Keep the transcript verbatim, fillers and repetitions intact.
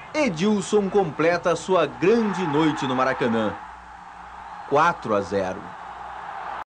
Edilson completa sua grande noite no Maracanã. quatro a zero.